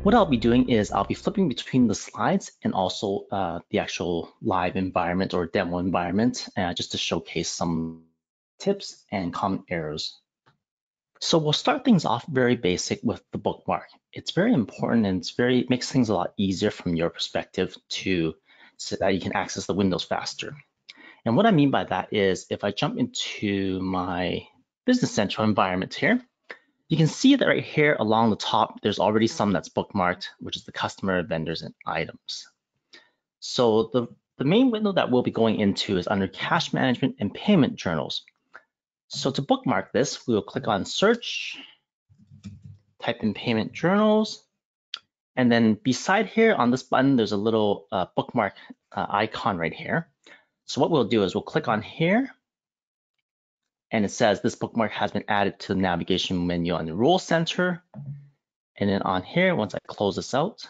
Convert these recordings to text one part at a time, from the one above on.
What I'll be doing is I'll be flipping between the slides and also the actual live environment or demo environment, just to showcase some tips and common errors. So we'll start things off very basic with the bookmark. It's very important and it makes things a lot easier from your perspective so that you can access the windows faster. And what I mean by that is if I jump into my Business Central environment here, you can see that right here along the top, there's already some that's bookmarked, which is the customer, vendors, and items. So the main window that we'll be going into is under cash management and payment journals. So to bookmark this, we will click on search, type in payment journals, and then beside here on this button, there's a little bookmark icon right here. So what we'll do is we'll click on here, and it says this bookmark has been added to the navigation menu on the Rule Center. And then on here, once I close this out,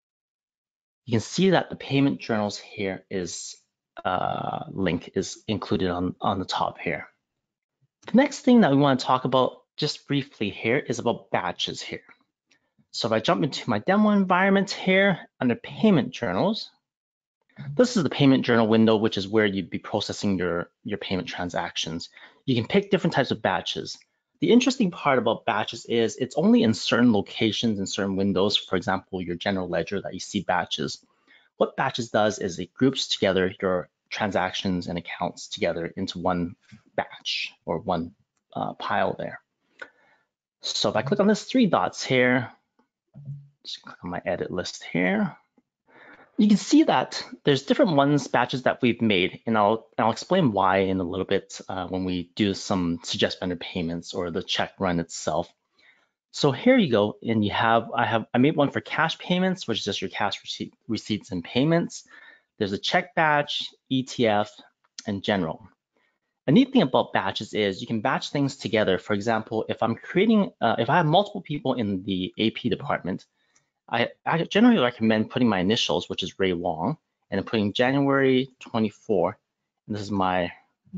you can see that the payment journals here is link is included on the top here. The next thing that we want to talk about just briefly here is about batches here. So if I jump into my demo environment here under payment journals, this is the payment journal window, which is where you'd be processing your payment transactions. You can pick different types of batches. The interesting part about batches is it's only in certain locations and certain windows. For example, your general ledger that you see batches. What batches does is it groups together your transactions and accounts together into one batch or one pile there. So if I click on this three dots here, just click on my edit list here, you can see that there's different batches that we've made, and I'll explain why in a little bit when we do some suggest vendor payments or the check run itself. So here you go, and I made one for cash payments, which is just your cash receipts and payments. There's a check batch, ETF, and general. A neat thing about batches is you can batch things together. For example, if I'm creating, if I have multiple people in the AP department, I generally recommend putting my initials, which is Ray Wong, and then putting January 24. And this is my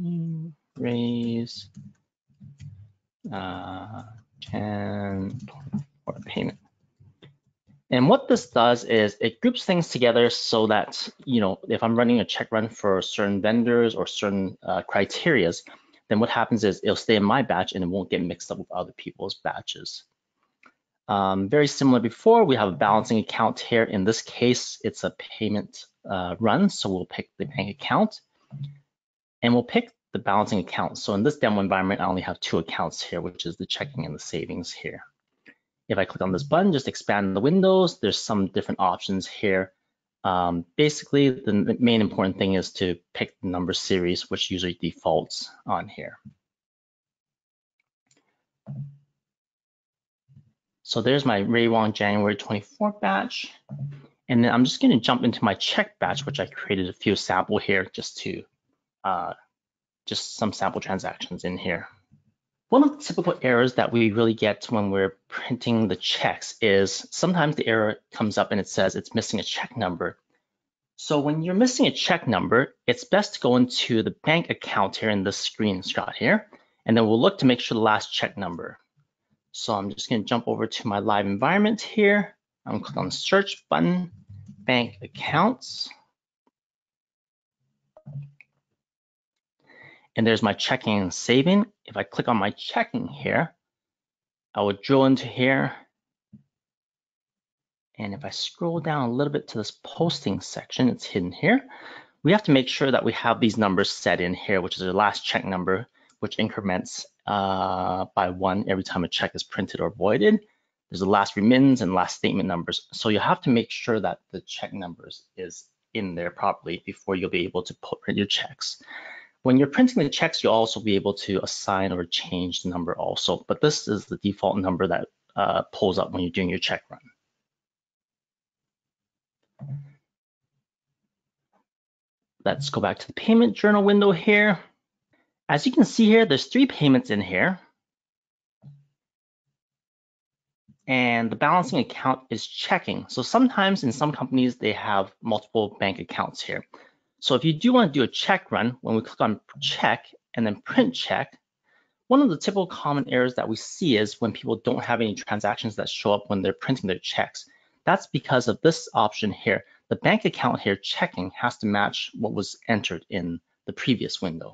Ray's Jan 24 payment. And what this does is it groups things together so that, if I'm running a check run for certain vendors or certain criterias, then what happens is it'll stay in my batch and it won't get mixed up with other people's batches. Very similar before, we have a balancing account here. In this case, it's a payment run, so we'll pick the bank account and we'll pick the balancing account. So in this demo environment, I only have two accounts here, which is the checking and the savings here. If I click on this button, just expand the windows, there's some different options here. Basically, the main important thing is to pick the number series, which usually defaults on here. So there's my Ray Wong January 24 batch. And then I'm just going to jump into my check batch, which I created a few sample here just some sample transactions in here. One of the typical errors that we really get when we're printing the checks is sometimes the error comes up and it says it's missing a check number. So when you're missing a check number, it's best to go into the bank account here in this screenshot here, and then we'll look to make sure the last check number. So I'm just going to jump over to my live environment here. I'm going to click on the search button, bank accounts. And there's my checking and saving. If I click on my checking here, I will drill into here. And if I scroll down a little bit to this posting section, it's hidden here. We have to make sure that we have these numbers set in here, which is the last check number, which increments by 1 every time a check is printed or voided. There's the last remittance and last statement numbers. So you have to make sure that the check numbers is in there properly before you'll be able to print your checks. When you're printing the checks, you'll also be able to assign or change the number also, but this is the default number that pulls up when you're doing your check run. Let's go back to the payment journal window here. As you can see here, there's 3 payments in here. And the balancing account is checking. So sometimes in some companies, they have multiple bank accounts here. So if you do want to do a check run, when we click on check and then print check, one of the typical common errors that we see is when people don't have any transactions that show up when they're printing their checks. That's because of this option here. The bank account here, checking, has to match what was entered in the previous window.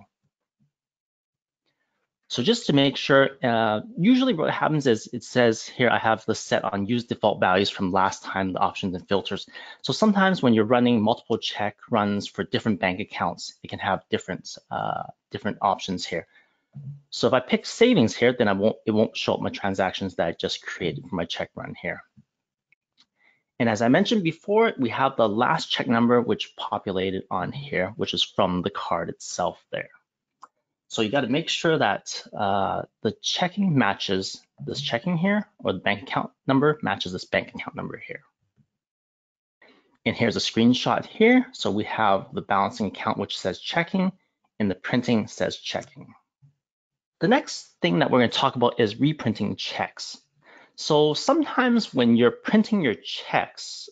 So just to make sure, usually what happens is it says here I have the set on use default values from last time, the options and filters. So sometimes when you're running multiple check runs for different bank accounts, it can have different options here. So if I pick savings here, then it won't show up my transactions that I just created for my check run here. And as I mentioned before, we have the last check number which populated on here, which is from the card itself there. So you got to make sure that the checking matches this checking here, or the bank account number matches this bank account number here. And here's a screenshot here. So we have the balancing account which says checking, and the printing says checking. The next thing that we're going to talk about is reprinting checks. So sometimes when you're printing your checks,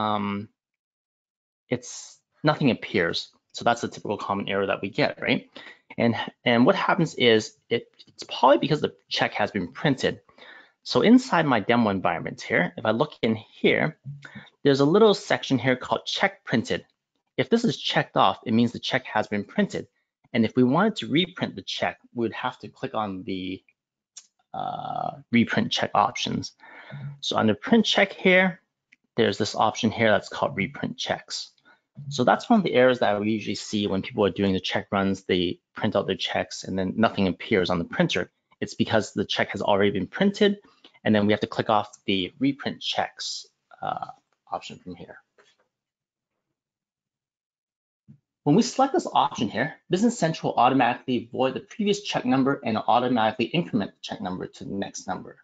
nothing appears. So that's a typical common error that we get, right? And what happens is it's probably because the check has been printed. So inside my demo environment here, if I look in here, there's a little section here called check printed. If this is checked off, it means the check has been printed. And if we wanted to reprint the check, we would have to click on the reprint check options. So under print check here, there's this option here that's called reprint checks. So that's one of the errors that we usually see when people are doing the check runs. They print out their checks and then nothing appears on the printer. It's because the check has already been printed, and then we have to click off the reprint checks option from here. When we select this option here, Business Central will automatically void the previous check number and automatically increment the check number to the next number.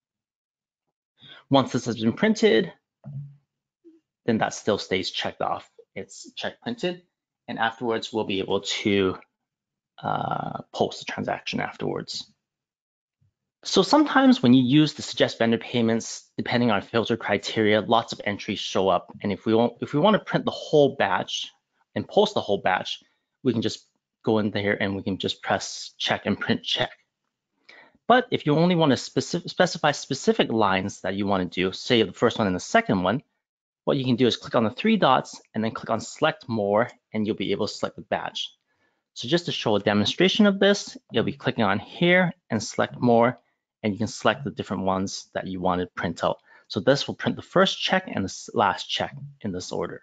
Once this has been printed, then that still stays checked off. It's check printed, and afterwards we'll be able to post the transaction afterwards. So sometimes when you use the suggest vendor payments, depending on filter criteria, lots of entries show up. And if we want to print the whole batch and post the whole batch, we can just go in there and we can just press check and print check. But if you only want to specify specific lines that you want to do, say the first one and the second one, what you can do is click on the three dots and then click on select more, and you'll be able to select the batch. So just to show a demonstration of this, you'll be clicking on here and select more, and you can select the different ones that you want to print out. So this will print the first check and the last check in this order.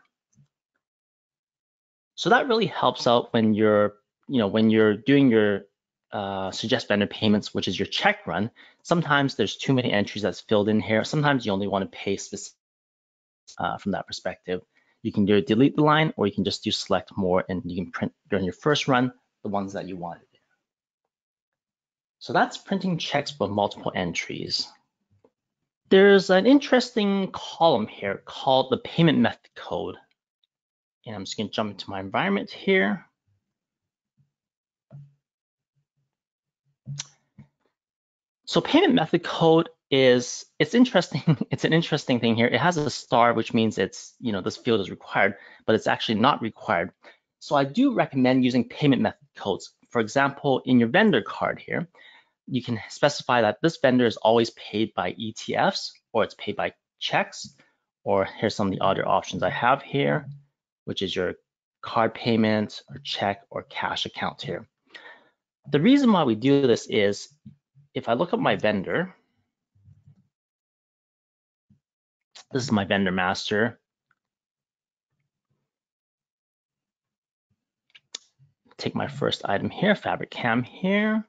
So that really helps out when you're doing your suggest vendor payments, which is your check run. Sometimes there's too many entries that's filled in here. Sometimes you only want to pay specific from that perspective. You can do delete the line, or you can just do select more, and you can print during your first run the ones that you wanted. So that's printing checks with multiple entries. There's an interesting column here called the payment method code. And I'm just going to jump into my environment here. So payment method code it's interesting. It's an interesting thing here. It has a star, which means it's, this field is required, but it's actually not required. So I do recommend using payment method codes. For example, in your vendor card here, you can specify that this vendor is always paid by ETFs, or it's paid by checks, or here's some of the other options I have here, which is your card payment or check or cash account here. The reason why we do this is if I look at my vendor, this is my vendor master. Take my first item here, Fabric Cam here.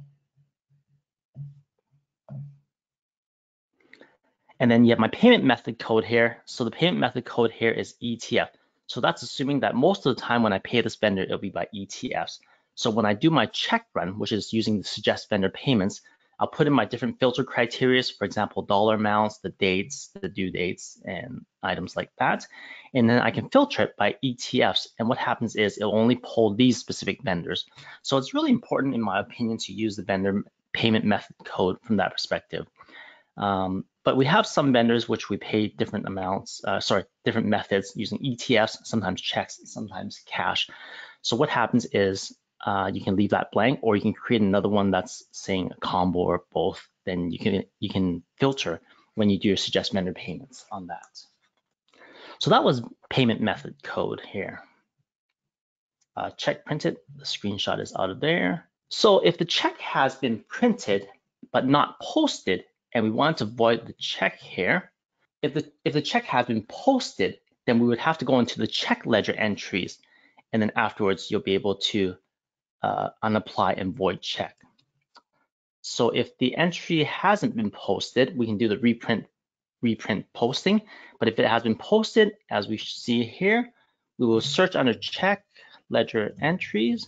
And then you have my payment method code here. So the payment method code here is ETF. So that's assuming that most of the time when I pay this vendor, it'll be by ETFs. So when I do my check run, which is using the suggest vendor payments, I'll put in my different filter criteria, for example, dollar amounts, the dates, the due dates, and items like that. And then I can filter it by ETFs. And what happens is it'll only pull these specific vendors. So it's really important, in my opinion, to use the vendor payment method code from that perspective. But we have some vendors which we pay different amounts, different methods using ETFs, sometimes checks, sometimes cash. So what happens is you can leave that blank, or you can create another one that's saying a combo or both. Then you can filter when you do your suggest vendor payments on that. So that was payment method code here. Check printed, the screenshot is out of there. So if the check has been printed but not posted, and we want to void the check here, if the check has been posted, then we would have to go into the check ledger entries, and then afterwards you'll be able to unapply and void check. So if the entry hasn't been posted, we can do the reprint posting. But if it has been posted, as we see here, we will search under check ledger entries.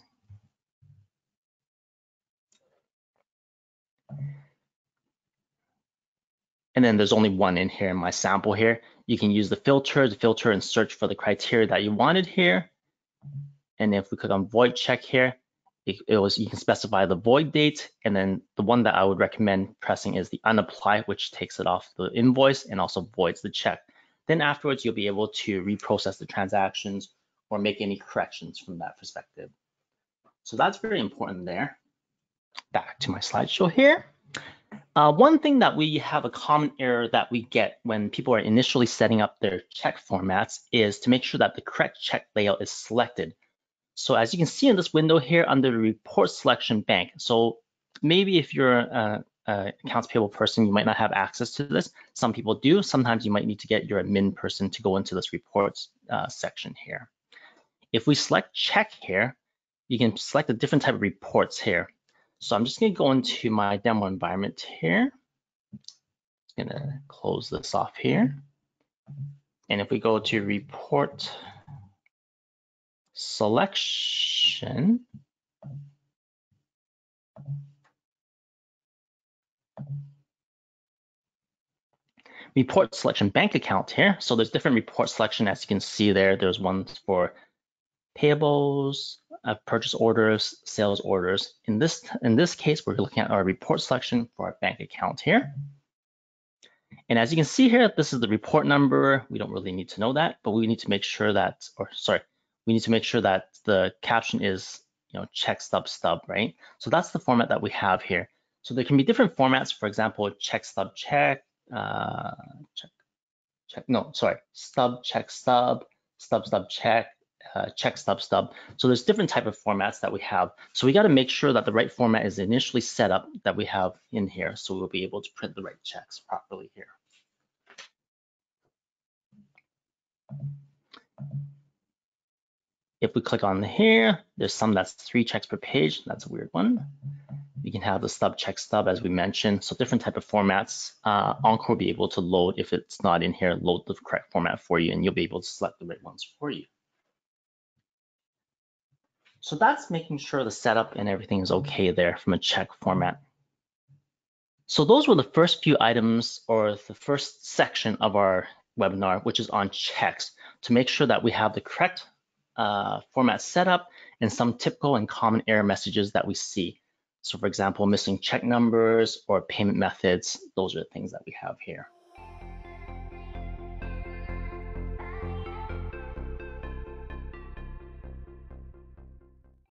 And then there's only one in here in my sample here. You can use the filter and search for the criteria that you wanted here. And if we click on void check here, you can specify the void date. And then the one that I would recommend pressing is the unapply, which takes it off the invoice and also voids the check. Then afterwards, you'll be able to reprocess the transactions or make any corrections from that perspective. So that's very important there. Back to my slideshow here. One thing that we have a common error that we get when people are initially setting up their check formats is to make sure that the correct check layout is selected. So as you can see in this window here under the report selection bank, so maybe if you're an accounts payable person, you might not have access to this. Some people do. Sometimes you might need to get your admin person to go into this reports section here. If we select check here, you can select a different type of reports here. So I'm just going to go into my demo environment here. I'm going to close this off here. And if we go to report selection, report selection bank account here. So there's different report selection, as you can see there. There's ones for payables, purchase orders, sales orders. In this case, we're looking at our report selection for our bank account here. And as you can see here, this is the report number. We don't really need to know that, but we need to make sure that, we need to make sure that the caption is, check stub, right? So that's the format that we have here. So there can be different formats. For example, check stub check, stub check stub, stub check, check stub. So there's different type of formats that we have. So we got to make sure that the right format is initially set up that we have in here, so we'll be able to print the right checks properly here. If we click on here, there's some that's 3 checks per page. That's a weird one. You can have the stub check stub, as we mentioned. So different type of formats. Encore will be able to load, if it's not in here, load the correct format for you, and you'll be able to select the right ones for you. So that's making sure the setup and everything is okay there from a check format. So those were the first few items, or the first section of our webinar, which is on checks, to make sure that we have the correct format set up and some typical and common error messages that we see. So for example, missing check numbers or payment methods, those are the things that we have here.